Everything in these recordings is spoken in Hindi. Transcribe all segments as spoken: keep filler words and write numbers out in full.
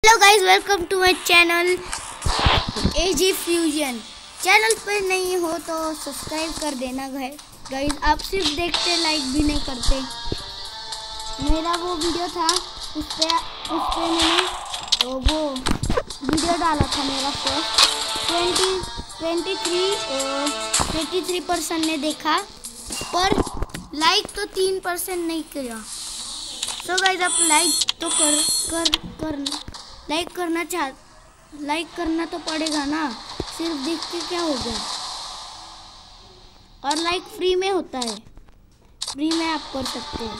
Hello guys, welcome to my channel AG fusion. Channel पर नहीं हो तो सब्सक्राइब कर देना गाइस। आप सिर्फ देखते, लाइक भी नहीं करते। मेरा वो वीडियो था, उस पर उस पर मैंने तो वो वीडियो डाला था मेरा first twenty twenty three twenty three percent ने देखा, पर लाइक तो तीन परसेंट नहीं किया। सो गाइस, आप लाइक तो कर कर कर लाइक करना चाह लाइक करना तो पड़ेगा ना, सिर्फ देख के क्या हो गया। और लाइक फ्री में होता है, फ्री में आप कर सकते हैं।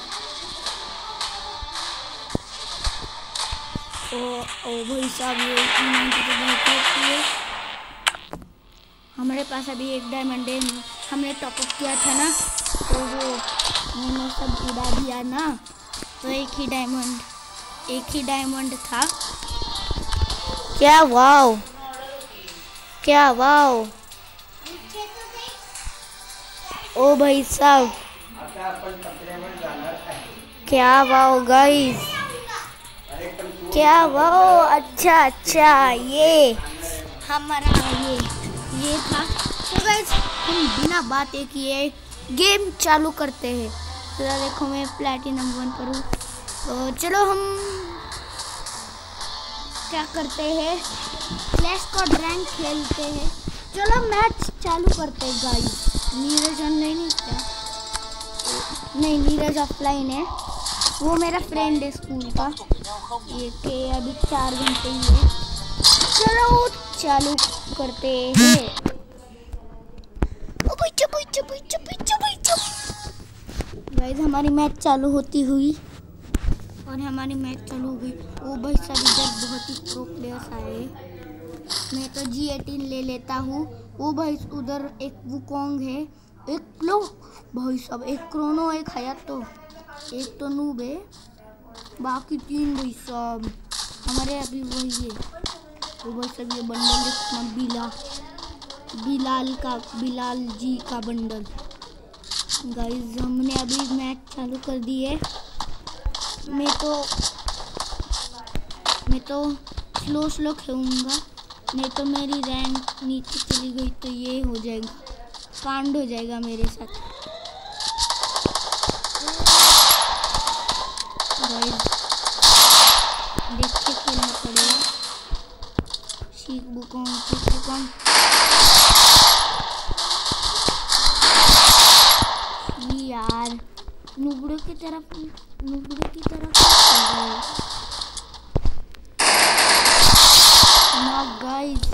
ओ ओ भाई साहब, ये है। हमारे पास अभी एक डायमंड है, हमने टॉपअप किया था ना, तो वो मैंने सब उड़ा दिया ना, तो एक ही डायमंड एक ही डायमंड था। क्या वाओ, क्या वाओ। ओ भाई साहब, क्या वाओ गाइस, क्या वाओ। अच्छा अच्छा, ये हमारा ये ये था। तो गाइस, हम बिना बातें किए गेम चालू करते हैं। तो देखो, मैं प्लैटिनम वन पर हूँ, तो चलो हम क्या करते हैं, क्लैश का रैंक खेलते हैं। चलो मैच चालू करते हैं गाइस। नीरज ऑनलाइन है क्या? नहीं, नीरज ऑफलाइन है। वो मेरा फ्रेंड है स्कूल का। ये के अभी चार घंटे ही है। चलो चालू करते हैं। गाइस, हमारी मैच चालू होती हुई और हमारी मैच चालू हो गई। ओ भाई साहब, इधर बहुत ही प्रो प्लेयर्स आए। मैं तो जी एटीन ले लेता हूँ। ओ भाई, उधर एक वुकोंग है, एक लो भाई साहब, एक क्रोनो, एक हयातो, एक तो नूब है, बाकी तीन भाई साहब हमारे अभी वही है। ओ भाई साहब, ये बंडल देखना, बिला बिलाल का बिलाल जी का बंडल। गाइस, हमने अभी मैच चालू कर दी है। मैं तो मैं तो स्लो स्लो खेलूँगा, नहीं तो मेरी रैंक नीचे चली गई तो ये हो जाएगा, कांड हो जाएगा मेरे साथ। गाइस, देख के खेलना पड़ेगा। सीख बुकों सीख बुकों यार, नुबड़े की तरफ नुबड़े की तरफ ना गाइस।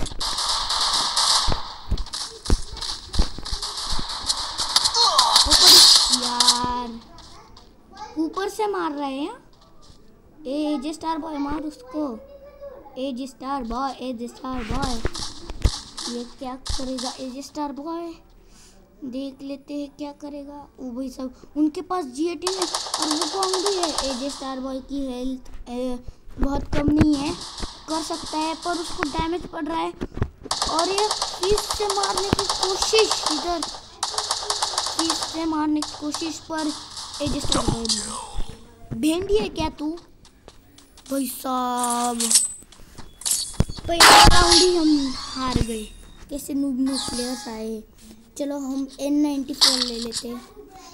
यार, ऊपर से मार रहे हैं। ए जे स्टार बॉय, मार उसको। A J star boy, A J star boy, ये क्या करेगा ए जे स्टार बॉय? देख लेते हैं क्या करेगा। ओ भाई साहब, उनके पास जी एटीन है और वो कौन भी है। एजे स्टार बॉय की हेल्थ ए, बहुत कम नहीं है, कर सकता है, पर उसको डैमेज पड़ रहा है। और ये फिश से मारने की कोशिश, इधर फिश से मारने की कोशिश, पर एजे स्टार बॉय भेंडी है क्या तू? भाई साहब, पहला राउंड ही हम हार गए। कैसे नूब नूब प्लेयर्स आए। चलो हम एन नाइन्टी फोर ले लेते हैं।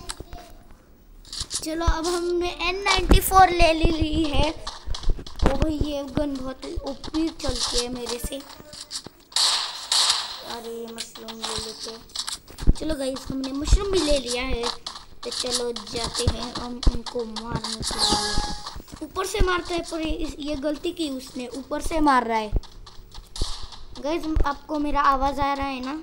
चलो अब हमने एन नाइन्टी फोर ले ली है। ओ भाई, ये गन बहुत ओपी चलती है मेरे से। अरे मशरूम ले लेते हैं। चलो गाइस, हमने मशरूम भी ले लिया है, तो चलो जाते हैं हम उनको मारने के लिए। ऊपर से मारता है, पर ये गलती की उसने, ऊपर से मार रहा है। गाइस, आपको मेरा आवाज़ आ रहा है ना?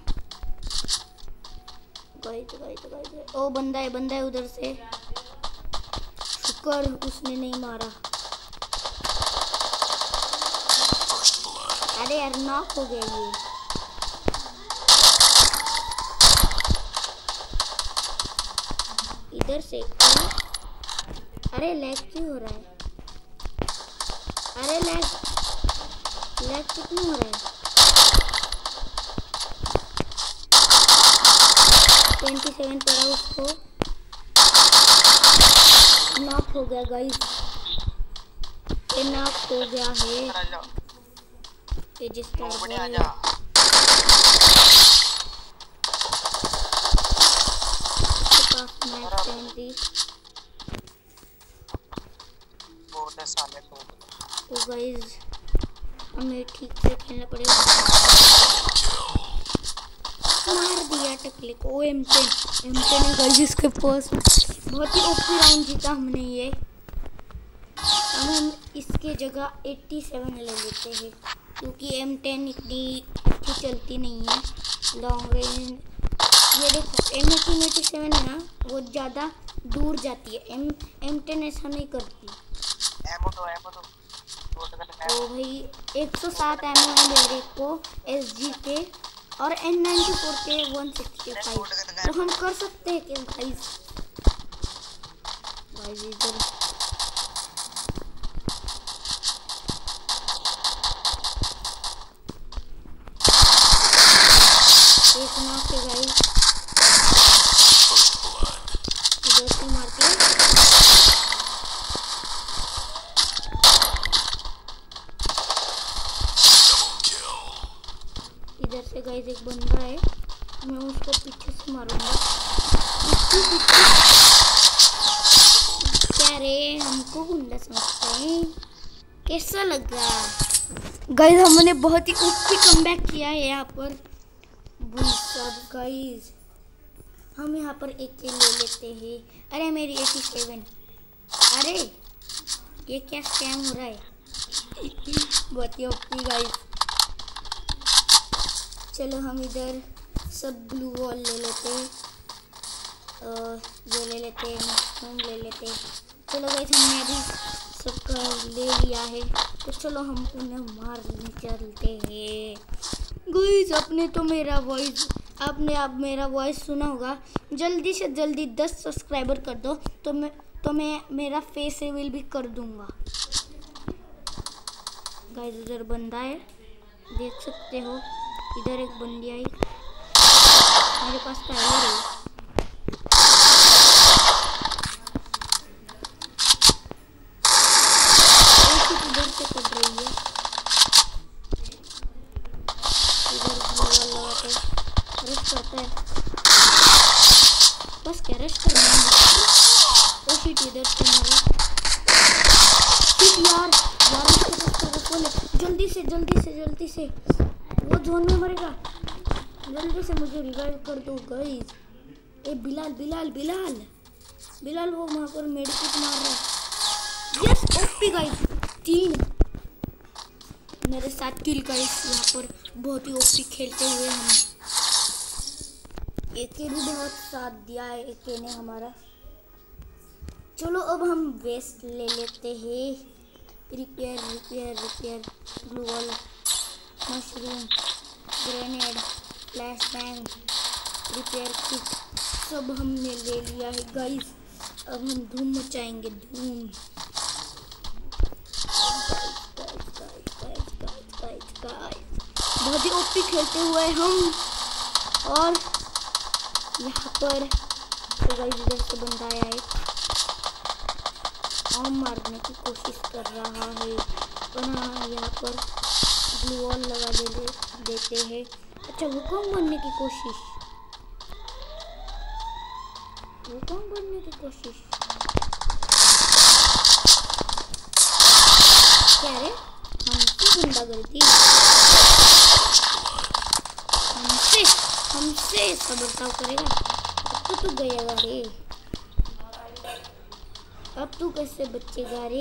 गाइस गाइस गाइस, ओ बंदा है बंदा है उधर से। शुक्र उसने नहीं मारा। अरे यार, नॉक हो गया ये। इधर से अरे लैग क्यों हो रहा है? अरे लैग लैग कितना हो रहा है? सत्ताईस पड़ा, उसको नॉक हो गया गाइस। नाक हो गया है। ये जिस तरह तो गाइस हमें ठीक से खेलना पड़ेगा। मार दिया टकले को। M ten M ten guys इसके पास बहुत ही ओपी राउंड जीता हमने ये। अब हम इसके जगह सत्तासी ले लेते हैं क्योंकि एम टेन इतनी अच्छी चलती नहीं है लॉन्ग रेंज। ये देखो एम एटीन एटी सेवन है ना, वो ज़्यादा दूर जाती है। एम एम टेन ऐसा नहीं करती। एमो दो, एमो दो। तो भाई एक सौ सात एमओ है मेरे को एसजी के और एन नाइंटी फोर के एक सौ पैंसठ। तो हम कर सकते हैं क्या गाइस? गाइस इधर एक नॉक के गाइस इधर से मारते हैं। इधर से गाइस एक बंदा है, मैं उसको पीछे से मारूंगा। क्या रे हमको गुंडा समझते हैं? कैसा लगा गाइस? हमने बहुत ही ऊपर कमबैक किया है यहाँ पर। सब गाइस हम यहाँ पर एक के ले लेते हैं। अरे मेरी सत्तासी। अरे ये क्या स्कैम हो रहा है? बहुत ही ओपी गाइस। चलो हम इधर सब ब्लू वॉल ले लेते हैं, ये ले लेते हैं, मशरूम ले लेते हैं। चलो गाइस हमने अभी सबका ले लिया है, तो चलो हम उन्हें मारने चलते हैं। गाइस आपने तो मेरा वॉइस आपने अब मेरा वॉइस सुना होगा। जल्दी से जल्दी दस सब्सक्राइबर कर दो तो मैं तो मैं मेरा फेस रिवील भी कर दूंगा। गाइस उधर बंदा है, देख सकते हो। इधर एक बंदी आई, मेरे पास टाइगर है। इधर से पड़ रही है, इधर लगाते रश करता है। बस क्या रश करना है। ओ शिट इधर से मारा। शिट यार यार इसको रखो ले। जल्दी से जल्दी से जल्दी से, वो जोन में मरेगा। जल्दी से मुझे रिवाइव कर दो गाइस। ए बिलाल बिलाल बिलाल बिलाल वो वहाँ पर मेडिकेट मार रहा है। यस ओपी गाइस, तीन मेरे साथ किल गाइस। यहाँ पर बहुत ही ओपी खेलते हुए हम एके भी बहुत साथ दिया है एके ने हमारा। चलो अब हम वेस्ट ले लेते हैं। Repair repair repair glue wall, mushroom, grenade, flash bang, repair kit सब हमने ले लिया है गाइस। अब हम धूम मचाएंगे, धूम। बहुत ही ओपी खेलते हुए हम। और यहाँ पर तो गाइस इधर से बंदा आया है, आम मारने की कोशिश कर रहा है, पर हाँ यहाँ पर ब्लू वॉल लगा दे देते हैं। अच्छा वो कौन बनने की कोशिश वो कौन बनने की कोशिश क्या रे? हमसे गुंडागर्दी, हमसे हमसे ऐसा बर्ताव करेगा? अब तो तू गएगा रे, अब तू कैसे बचेगा रे?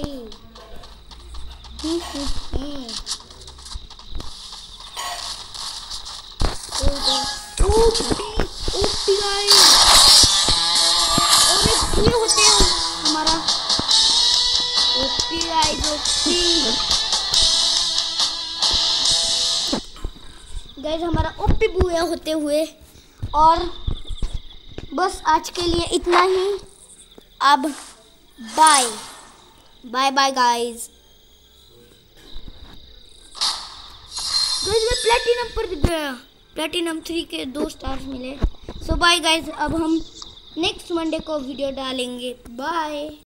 ओपी गाइस, और ये होते हैं हमारा ओपी गाइस, ओपी गाइस हमारा ओपी बुआ होते हुए। और बस आज के लिए इतना ही। अब bye bye bye guys. Guys मैं प्लेटिनम पर गया, प्लेटिनम थ्री के दो स्टार्स मिले। सो बाय गाइस, अब हम नेक्स्ट मंडे को वीडियो डालेंगे। बाय।